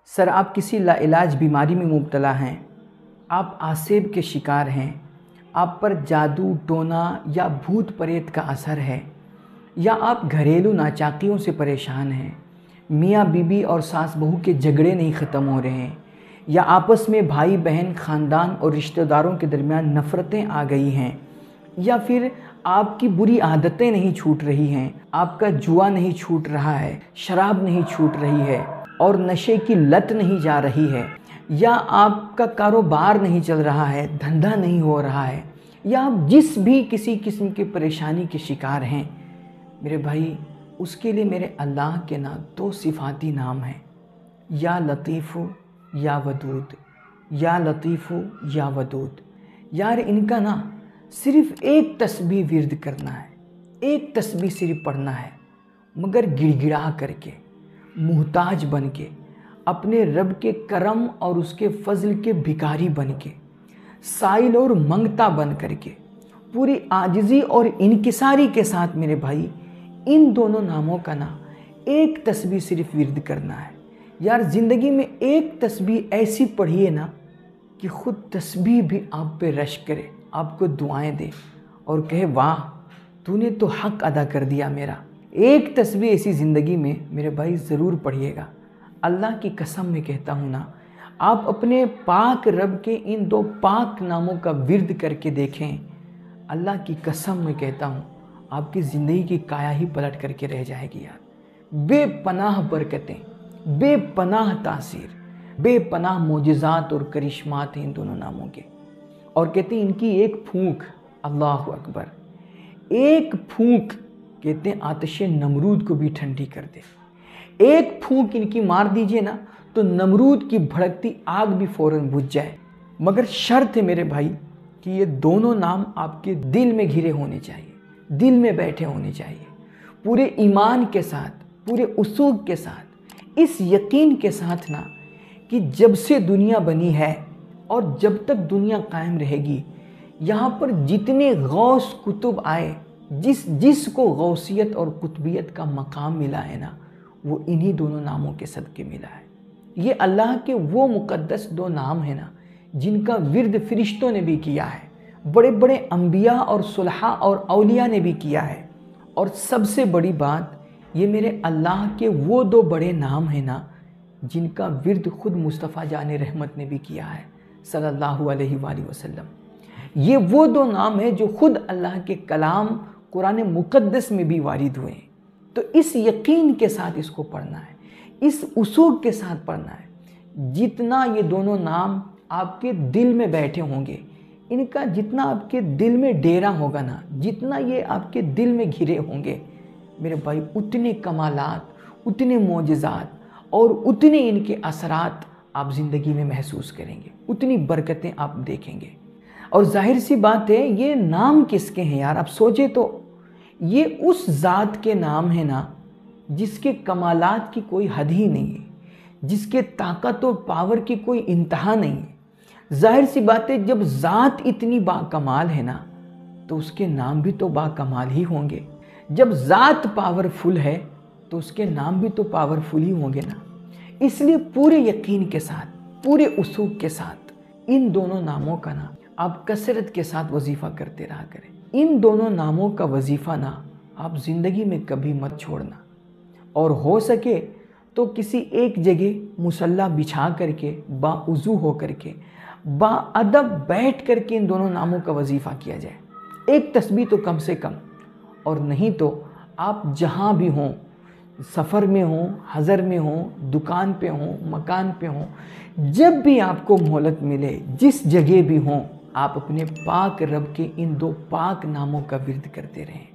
سر آپ کسی لاعلاج بیماری میں مبتلا ہیں، آپ آسیب کے شکار ہیں، آپ پر جادو ٹونا یا بھوت پریت کا اثر ہے، یا آپ گھریلو ناچاکیوں سے پریشان ہیں، میاں بیوی اور ساس بہو کے جھگڑے نہیں ختم ہو رہے ہیں، یا آپس میں بھائی بہن خاندان اور رشتہ داروں کے درمیان نفرتیں آ گئی ہیں، یا پھر آپ کی بری عادتیں نہیں چھوٹ رہی ہیں، آپ کا جوا نہیں چھوٹ رہا ہے، شراب نہیں چھوٹ رہی ہے اور نشے کی لت نہیں جا رہی ہے، یا آپ کا کاروبار نہیں چل رہا ہے، دھندہ نہیں ہو رہا ہے، یا آپ جس بھی کسی قسم کی پریشانی کے شکار ہیں، میرے بھائی اس کے لیے میرے اللہ کے نام 2 صفاتی نام ہیں، یا لطیف یا ودود، یا لطیف یا ودود۔ یار ان کا نا صرف ایک تسبیح ورد کرنا ہے، ایک تسبیح صرف پڑھنا ہے، مگر گڑ گڑا کر کے، محتاج بن کے، اپنے رب کے کرم اور اس کے فضل کے بھکاری بن کے، سائل اور منگتا بن کر کے، پوری عاجزی اور انکساری کے ساتھ میرے بھائی ان دونوں ناموں کا نا ایک تسبیح صرف ورد کرنا ہے۔ یار زندگی میں ایک تسبیح ایسی پڑھیے نا کہ خود تسبیح بھی آپ پہ رشک کرے، آپ کو دعائیں دے اور کہے واہ تو نے تو حق ادا کر دیا میرا۔ ایک تسبیح ایسی زندگی میں میرے بھائی ضرور پڑھیے گا۔ اللہ کی قسم میں کہتا ہوں نا، آپ اپنے پاک رب کے ان 2 پاک ناموں کا ورد کر کے دیکھیں، اللہ کی قسم میں کہتا ہوں آپ کی زندگی کی کایا ہی پلٹ کر کے رہ جائے گی یار۔ بے پناہ برکتیں، بے پناہ تاثیر، بے پناہ معجزات اور کرشمات ہیں ان دونوں ناموں کے۔ اور کہتے ہیں ان کی ایک پھونک، اللہ اکبر، ایک پھونک کہتے ہیں آتش نمرود کو بھی ٹھنڈی کر دے۔ ایک پھونک ان کی مار دیجئے نا تو نمرود کی بھڑکتی آگ بھی فوراً بجھ جائے، مگر شرط ہے میرے بھائی کہ یہ دونوں نام آپ کے دل میں گھرے ہونے چاہیے، دل میں بیٹھے ہونے چاہیے، پورے ایمان کے ساتھ، پورے اصول کے ساتھ، اس یقین کے ساتھ نا کہ جب سے دنیا بنی ہے اور جب تک دنیا قائم رہے گی، یہاں پر جتنے غوث کتب آئے، جس کو غوثیت اور قطبیت کا مقام ملا ہے نا، وہ انہی دونوں ناموں کے صدقے ملا ہے۔ یہ اللہ کے وہ مقدس 2 نام ہیں نا جن کا ورد فرشتوں نے بھی کیا ہے، بڑے بڑے انبیاء اور صلحاء اور اولیاء نے بھی کیا ہے، اور سب سے بڑی بات یہ میرے اللہ کے وہ 2 بڑے نام ہیں نا جن کا ورد خود مصطفیٰ جان رحمت نے بھی کیا ہے صلی اللہ علیہ وآلہ وسلم۔ یہ وہ 2 نام ہیں جو خود اللہ کے کلام قرآن مقدس میں بھی وارد ہوئے ہیں۔ تو اس یقین کے ساتھ اس کو پڑھنا ہے، اس اصول کے ساتھ پڑھنا ہے۔ جتنا یہ دونوں نام آپ کے دل میں بیٹھے ہوں گے، ان کا جتنا آپ کے دل میں ڈیرا ہوگا نا، جتنا یہ آپ کے دل میں گھرے ہوں گے میرے بھائی، اتنے کمالات، اتنے معجزات اور اتنے ان کے اثرات آپ زندگی میں محسوس کریں گے، اتنی برکتیں آپ دیکھیں گے۔ اور ظاہر سی بات ہے یہ نام کس کے ہیں یار؟ آپ سوچیں تو یہ اس ذات کے نام ہیں نا جس کے کمالات کی کوئی حد ہی نہیں ہے، جس کے طاقت و پاور کی کوئی انتہا نہیں ہے۔ ظاہر سی بات ہے جب ذات اتنی با کمال ہے نا تو اس کے نام بھی تو با کمال ہی ہوں گے۔ جب ذات پاورفل ہے تو اس کے نام بھی تو پاورفل ہی ہوں گے نا۔ اس لیے پورے یقین کے ساتھ، پورے اصول کے ساتھ ان دونوں ناموں کا نا آپ کثرت کے ساتھ وظیفہ کرتے رہا کریں۔ ان دونوں ناموں کا وظیفہ نا آپ زندگی میں کبھی مت چھوڑنا، اور ہو سکے تو کسی ایک جگہ مصلی بچھا کر کے، با وضو ہو کر کے، با ادب بیٹھ کر کے ان دونوں ناموں کا وظیفہ کیا جائے، ایک تسبیح تو کم سے کم۔ اور نہیں تو آپ جہاں بھی ہوں، سفر میں ہوں، حضر میں ہوں، دکان پہ ہوں، مکان پہ ہوں، جب بھی آپ کو مہلت ملے، جس جگہ بھی ہوں، آپ اپنے پاک رب کے ان 2 پاک ناموں کا ورد کرتے رہیں۔